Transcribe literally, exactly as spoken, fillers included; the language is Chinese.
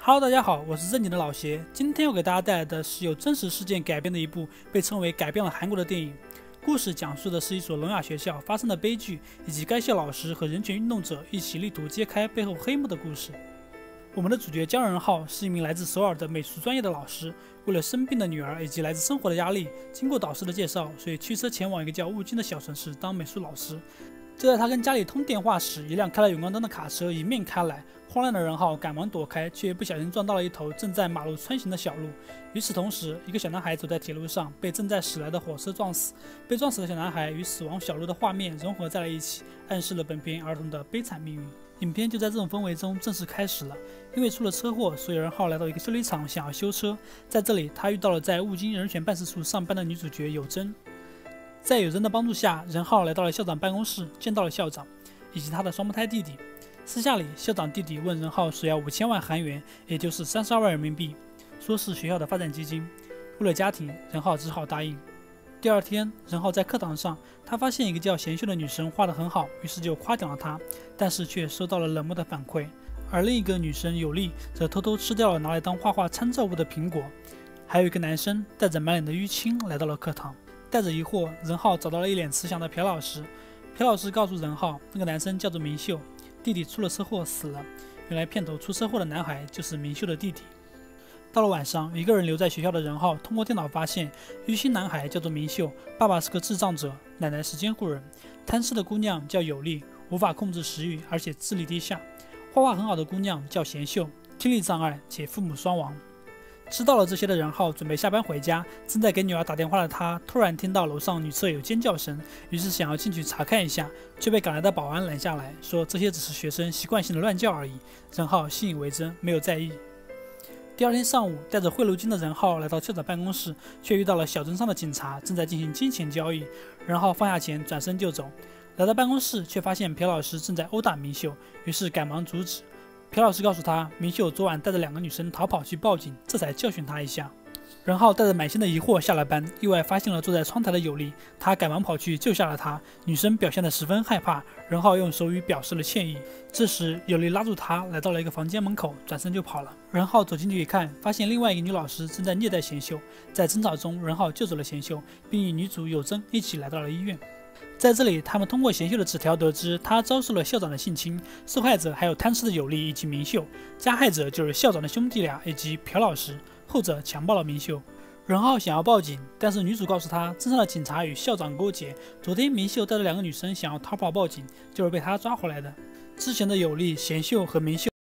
Hello， 大家好，我是正经的老邪。今天要给大家带来的是由真实事件改编的一部被称为改变了韩国的电影。故事讲述的是一所聋哑学校发生的悲剧，以及该校老师和人权运动者一起力图揭开背后黑幕的故事。我们的主角姜仁浩是一名来自首尔的美术专业的老师，为了生病的女儿以及来自生活的压力，经过导师的介绍，所以驱车前往一个叫雾津的小城市当美术老师。就在他跟家里通电话时，一辆开了远光灯的卡车迎面开来，慌乱的仁浩赶忙躲开，却不小心撞到了一头正在马路穿行的小路。与此同时，一个小男孩走在铁路上，被正在驶来的火车撞死。被撞死的小男孩与死亡小路的画面融合在了一起，暗示了本片儿童的悲惨命运。影片就在这种氛围中正式开始了。因为出了车祸，所以仁浩来到一个修理厂想要修车。在这里，他遇到了在雾津人权办事处上班的女主角有真。在有真的帮助下，仁浩来到了校长办公室，见到了校长以及他的双胞胎弟弟。私下里，校长弟弟问仁浩索要五千万韩元，也就是三十二万人民币，说是学校的发展基金。为了家庭，仁浩只好答应。第二天，仁浩在课堂上，他发现一个叫贤秀的女生画得很好，于是就夸奖了她，但是却收到了冷漠的反馈。而另一个女生有丽则偷偷吃掉了拿来当画画参照物的苹果。还有一个男生带着满脸的淤青来到了课堂。带着疑惑，仁浩找到了一脸慈祥的朴老师。朴老师告诉仁浩，那个男生叫做明秀，弟弟出了车祸死了。原来片头出车祸的男孩就是明秀的弟弟。到了晚上，一个人留在学校的仁浩通过电脑发现，淤青男孩叫做明秀，爸爸是个智障者，奶奶是监护人。贪吃的姑娘叫有丽，无法控制食欲，而且智力低下。画画很好的姑娘叫贤秀，听力障碍且父母双亡。知道了这些的仁浩准备下班回家，正在给女儿打电话的他突然听到楼上女厕有尖叫声，于是想要进去查看一下，却被赶来的保安拦下来，说这些只是学生习惯性的乱叫而已。仁浩信以为真，没有在意。第二天上午，带着贿赂金的仁浩来到校长办公室，却遇到了小镇上的警察正在进行金钱交易。仁浩放下钱转身就走，来到办公室却发现朴老师正在殴打明秀，于是赶忙阻止。朴老师告诉他，明秀昨晚带着两个女生逃跑去报警，这才教训他一下。仁浩带着满心的疑惑下了班，意外发现了坐在窗台的有丽，他赶忙跑去救下了她。女生表现得十分害怕，仁浩用手语表示了歉意。这时有丽拉住他，来到了一个房间门口，转身就跑了。仁浩走进去一看，发现另外一个女老师正在虐待贤秀。在争吵中，仁浩救走了贤秀，并与女主有真一起来到了医院。在这里，他们通过贤秀的纸条得知，他遭受了校长的性侵，受害者还有贪吃的有丽以及明秀，加害者就是校长的兄弟俩以及朴老师，后者强暴了明秀。仁浩想要报警，但是女主告诉他，镇上的警察与校长勾结，昨天明秀带着两个女生想要逃跑报警，就是被他抓回来的。之前的有丽、贤秀和明秀